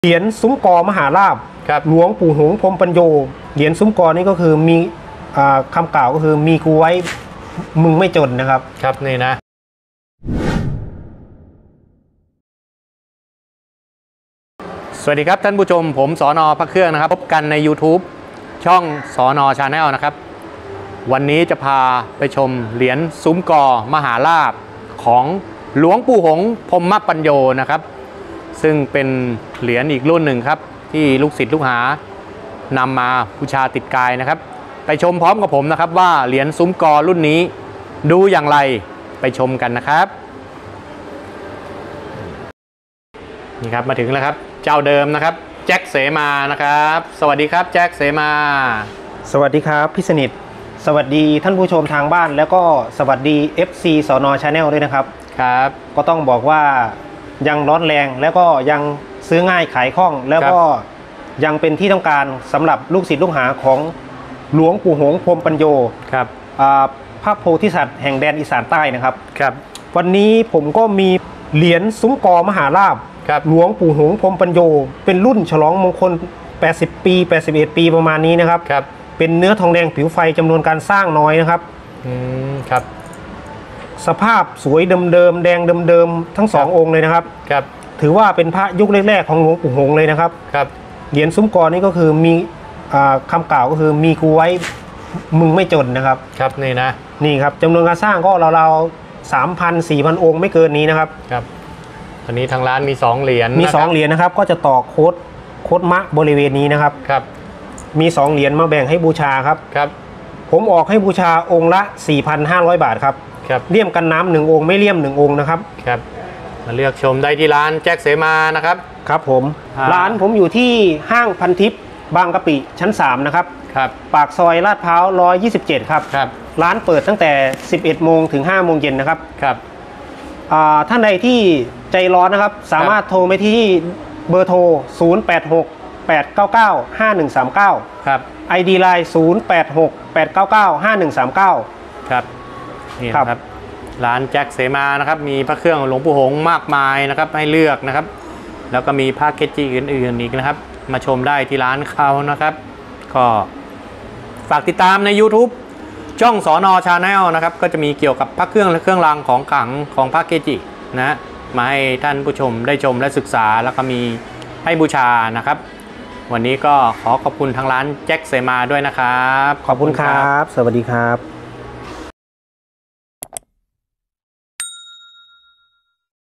เหรียญซุ้มกอมหาลาภหลวงปู่หงส์พรหมปัญโยเหรียญซุ้มกอนี่ก็คือมีคำกล่าวก็คือมีกูไว้มึงไม่จนนะครับครับนี่นะสวัสดีครับท่านผู้ชมผมสน.พระเครื่องนะครับพบกันใน YouTube ช่องสน.ชาแนลนะครับวันนี้จะพาไปชมเหรียญซุ้มกอมหาลาภของหลวงปู่หงส์พรหมปัญโยนะครับซึ่งเป็นเหรียญอีกรุ่นหนึ่งครับที่ลูกศิษย์ลูกหานำมาบูชาติดกายนะครับไปชมพร้อมกับผมนะครับว่าเหรียญซุ้มกอรุ่นนี้ดูอย่างไรไปชมกันนะครับนี่ครับมาถึงแล้วครับเจ้าเดิมนะครับแจ็คเสมานะครับสวัสดีครับแจ็คเสมาสวัสดีครับพี่สนิทสวัสดีท่านผู้ชมทางบ้านแล้วก็สวัสดี FC สน.ชาแนลด้วยนะครับครับก็ต้องบอกว่ายังร้อนแรงแล้วก็ยังซื้อง่ายขายคล่องแล้วก็ยังเป็นที่ต้องการสำหรับลูกศิษย์ลูกหาของหลวงปู่หงส์พรหมปัญโยครับพระโพธิสัตว์แห่งแดนอีสานใต้นะครับครับวันนี้ผมก็มีเหรียญซุ้มกอมหาลาภหลวงปู่หงส์พรหมปัญโยเป็นรุ่นฉลองมงคล80 ปี81 ปีประมาณนี้นะครับเป็นเนื้อทองแดงผิวไฟจำนวนการสร้างน้อยนะครับครับสภาพสวยเดิมๆแดงเดิมๆทั้ง2องค์เลยนะครับถือว่าเป็นพระยุคแรกๆของหลวงปู่หงส์เลยนะครับเหรียญซุ้มกอนี่ก็คือมีคำกล่าวก็คือมีกูไว้มึงไม่จนนะครับครับนี่นะนี่ครับจำนวนการสร้างก็ราวๆ 3,000-4,000 องค์ไม่เกินนี้นะครับครับอันนี้ทางร้านมี2เหรียญมี2เหรียญนะครับก็จะต่อโค้ดมะบริเวณนี้นะครับมี2เหรียญมาแบ่งให้บูชาครับผมออกให้บูชาองค์ละ 4,500 บาทครับเลี่ยมกันน้ำ1องค์ไม่เลี่ยม1องค์นะครับมาเลือกชมได้ที่ร้านแจ็คเสมานะครับครับผมร้านผมอยู่ที่ห้างพันทิพย์บางกะปิชั้น3นะครับปากซอยลาดพร้าว127ครับร้านเปิดตั้งแต่ 11 โมงถึง 5 โมงเย็นนะครับท่านใดที่ใจร้อนนะครับสามารถโทรไปที่เบอร์โทร 086-899-5139 ID Line 086-899-5139 ครับนี่ครับร้านแจ็คเสมานะครับมีพระเครื่องหลวงปู่หงส์มากมายนะครับให้เลือกนะครับแล้วก็มีผ้าเกจิอื่นๆอีกนะครับมาชมได้ที่ร้านเขานะครับก็ฝากติดตามใน YouTube ช่องสน.ชาแนลนะครับก็จะมีเกี่ยวกับพระเครื่องและเครื่องรางของขลังของพระเกจินะมาให้ท่านผู้ชมได้ชมและศึกษาแล้วก็มีให้บูชานะครับวันนี้ก็ขอขอบคุณทางร้านแจ็คเสมาด้วยนะครับขอบคุณครับสวัสดีครับ